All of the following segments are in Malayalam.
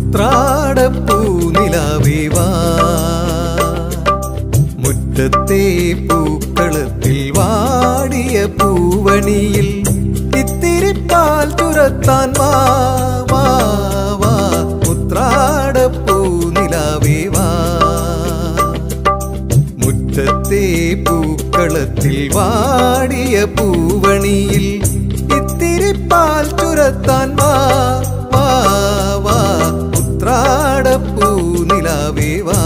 ഉത്രാടപ്പൂനിലാവേ വാ, മുറ്റത്തെ പൂക്കളത്തിൽ വാടിയ പൂവണിയിൽ ഇത്തിരി പാൽ ചുരത്താൻ വാ വാ വാ. ഉത്രാടപ്പൂനിലാവേ വാ, മുറ്റത്തെ പൂക്കളത്തിൽ വാടിയ പൂവണിയിൽ ഇത്തിരി പാൽ ചുരത്താൻ വാ വാ വാ. ഉത്രാടപ്പൂനിലാവേ വാ.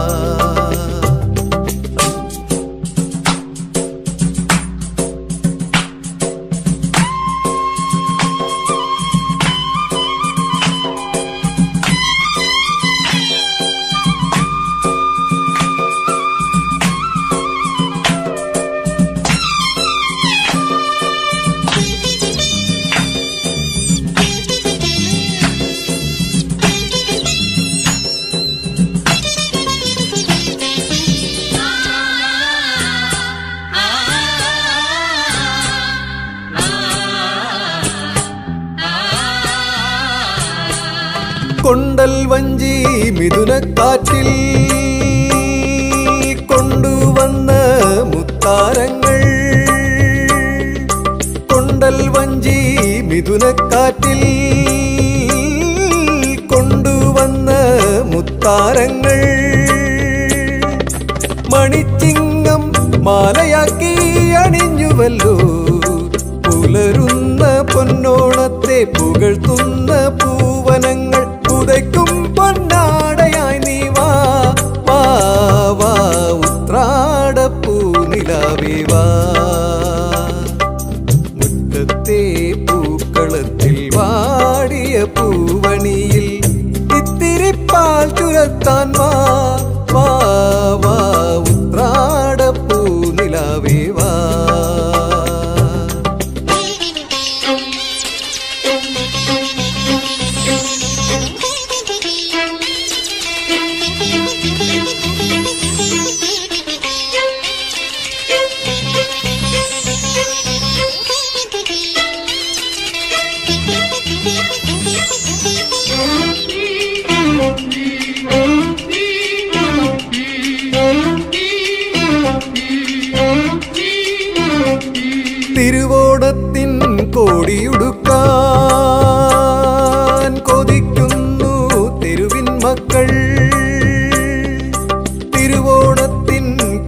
കൊണ്ടൽ വഞ്ചി മിഥുനക്കാറ്റിൽ കൊണ്ടുവന്ന മുത്താരങ്ങൾ, കൊണ്ടൽ വഞ്ചി മിഥുനക്കാറ്റിൽ കൊണ്ടുവന്ന മുത്താരങ്ങൾ, മണിച്ചിങ്ങം മാലയാക്കി അണിഞ്ഞുവല്ലോ. പുലരുന്ന പൊന്നോണത്തെ പുകഴ്ത്തുന്ന പൂവനങ്ങൾ ഉദയ്ക്കും പൊന്നാടയായി നീ വാ വാ വാ. ഉത്രാടപ്പൂനിലാവേ വാ, മുറ്റത്തെ പൂക്കളത്തിൽ വാടിയ പൂവണിയിൽ ഇത്തിരി പാൽ ചുരത്താൻ വാ വാ വാ. ഉത്രാടപ്പൂനിലാവേ വാ. തിരുവോണത്തിൻ കോടിയുടുക്കാൻ കൊതിക്കുന്നു തെരുവിൻ മക്കൾ, തിരുവോണത്തിൻ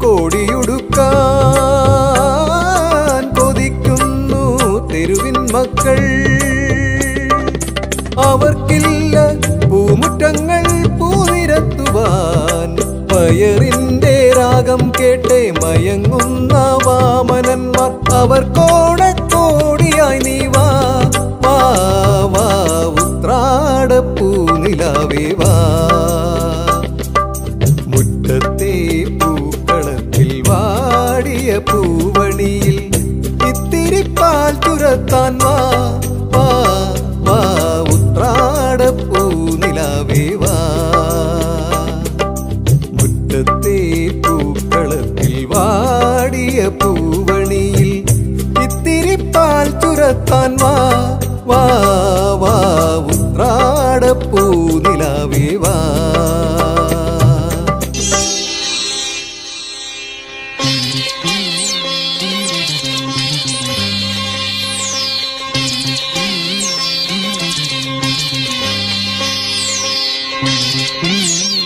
കോടിയുടുക്കാൻ കൊതിക്കുന്നു തെരുവിൻ മക്കൾ. അവർക്കില്ല പൂമുറ്റങ്ങൾ പൂനിരത്തുവാൻ, പയറിന്റെ രാഗം കേട്ടേ മയങ്ങുന്ന വാമനന്മാർ. അവർ കോടക്കോടിയായി നീ വാ വാ വാ. ഉത്രാടപ്പൂനിലാവേ വാ, മുറ്റത്തെ പൂക്കളത്തിൽ വാടിയ പൂവണിയിൽ ഇത്തിരി പാൽ ചുരത്താൻ വാ വാ വാ. ഉത്രാടപ്പൂനിലാവേ വാ, മുറ്റത്തെ പൂക്കളത്തിൽ വാടിയ പൂവണിയിൽ ഇത്തിരി പാൽ ചുരത്താൻ വാ വാ വാ. ഉത്രാടപ്പൂനിലാവേ വാ. Mm-hmm.